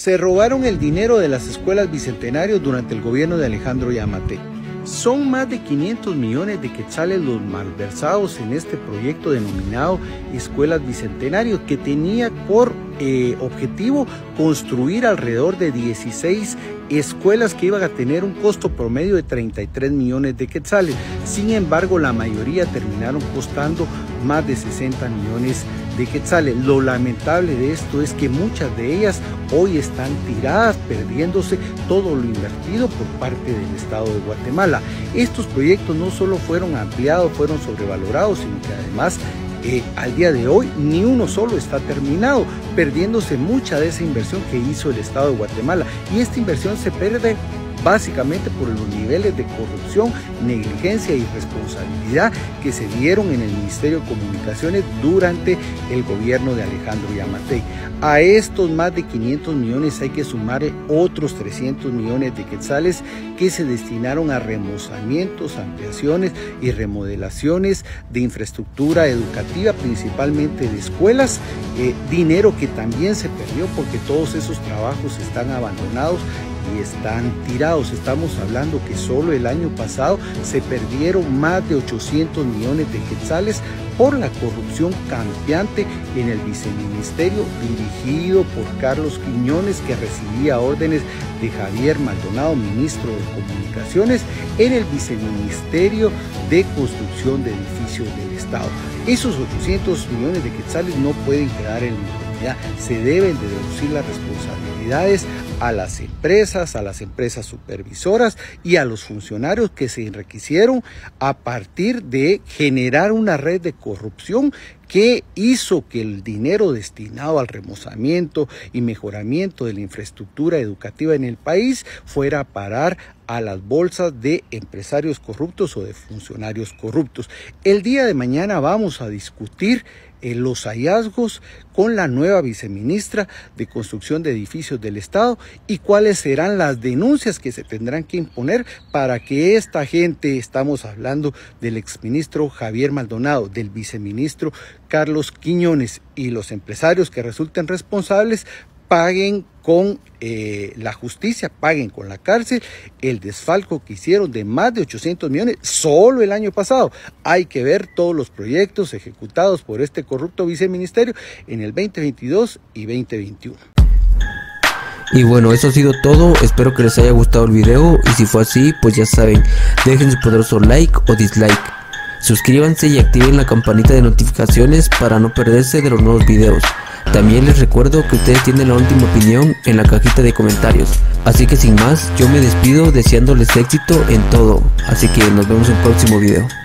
Se robaron el dinero de las escuelas bicentenarios durante el gobierno de Alejandro Yamatei. Son más de 500 millones de quetzales los malversados en este proyecto denominado Escuelas Bicentenarios, que tenía por objetivo construir alrededor de 16 escuelas que iban a tener un costo promedio de 33 millones de quetzales. Sin embargo, la mayoría terminaron costando más de 60 millones de quetzales. Lo lamentable de esto es que muchas de ellas hoy están tiradas, perdiéndose todo lo invertido por parte del Estado de Guatemala. Estos proyectos no solo fueron ampliados, fueron sobrevalorados, sino que además al día de hoy ni uno solo está terminado, perdiéndose mucha de esa inversión que hizo el Estado de Guatemala, y esta inversión se pierde básicamente por los niveles de corrupción, negligencia y irresponsabilidad que se dieron en el Ministerio de Comunicaciones durante el gobierno de Alejandro Yamatei. A estos más de 500 millones hay que sumar otros 300 millones de quetzales que se destinaron a remozamientos, ampliaciones y remodelaciones de infraestructura educativa, principalmente de escuelas, dinero que también se perdió porque todos esos trabajos están abandonados y están tirados. Estamos hablando que solo el año pasado se perdieron más de 800 millones de quetzales por la corrupción campeante en el viceministerio dirigido por Carlos Quiñones, que recibía órdenes de Javier Maldonado, ministro de Comunicaciones, en el viceministerio de Construcción de Edificios del Estado. Esos 800 millones de quetzales no pueden quedar en la impunidad, se deben de deducir las responsabilidades a las empresas supervisoras y a los funcionarios que se enriquecieron a partir de generar una red de corrupción que hizo que el dinero destinado al remozamiento y mejoramiento de la infraestructura educativa en el país fuera a parar a las bolsas de empresarios corruptos o de funcionarios corruptos. El día de mañana vamos a discutir los hallazgos con la nueva viceministra de Construcción de Edificios del Estado y cuáles serán las denuncias que se tendrán que imponer para que esta gente, estamos hablando del exministro Javier Maldonado, del viceministro Carlos Quiñones y los empresarios que resulten responsables, paguen con la justicia, paguen con la cárcel el desfalco que hicieron de más de 800 millones solo el año pasado. Hay que ver todos los proyectos ejecutados por este corrupto viceministerio en el 2022 y 2021. Y bueno, eso ha sido todo, espero que les haya gustado el video y si fue así, pues ya saben, dejen su poderoso like o dislike. Suscríbanse y activen la campanita de notificaciones para no perderse de los nuevos videos. También les recuerdo que ustedes tienen la última opinión en la cajita de comentarios. Así que sin más, yo me despido deseándoles éxito en todo. Así que nos vemos en el próximo video.